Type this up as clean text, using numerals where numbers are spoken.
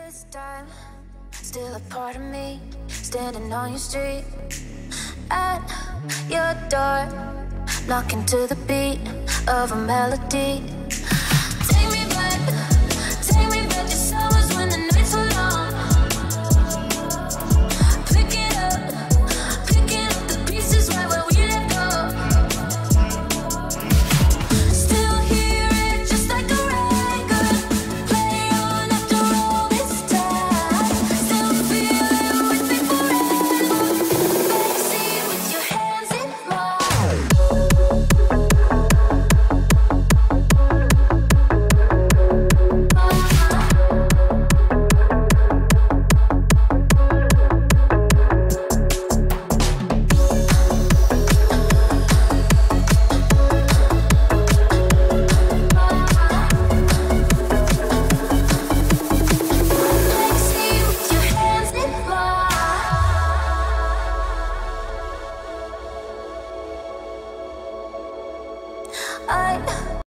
this time, still a part of me, standing on your street, at your door, knocking to the beat of a melody. Take me back to summers when the nights were long. Picking up the pieces right where we let go. Still hear it just like a record, play on after all this time. Still feel it with me forever, backseat with your hands in mine. Backseat with your hands in mine. I